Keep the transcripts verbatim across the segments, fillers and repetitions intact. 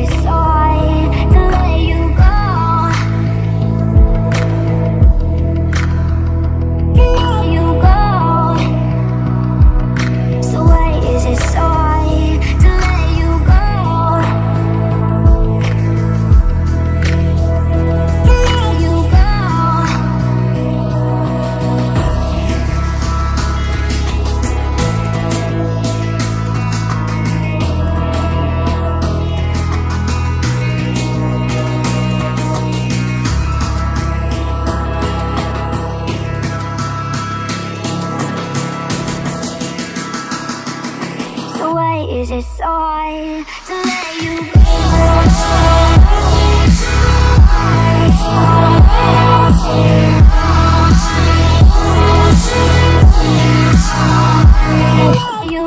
so hard to let you go? To let you go. So why is it so hard to let you go? To let you go. So why is it so hard to let you go? You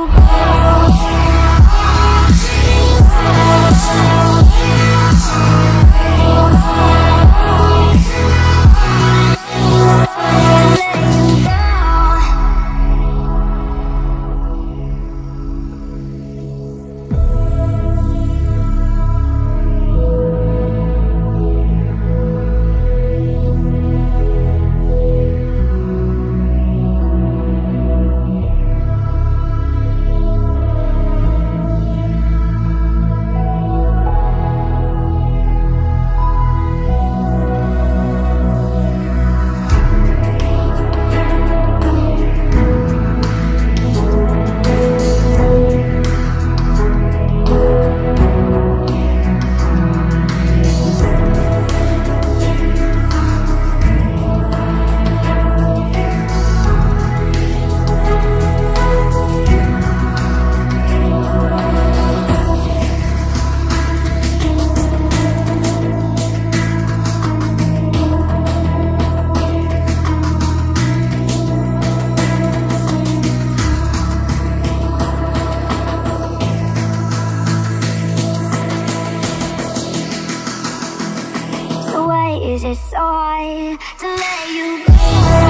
is it so hard to let you go?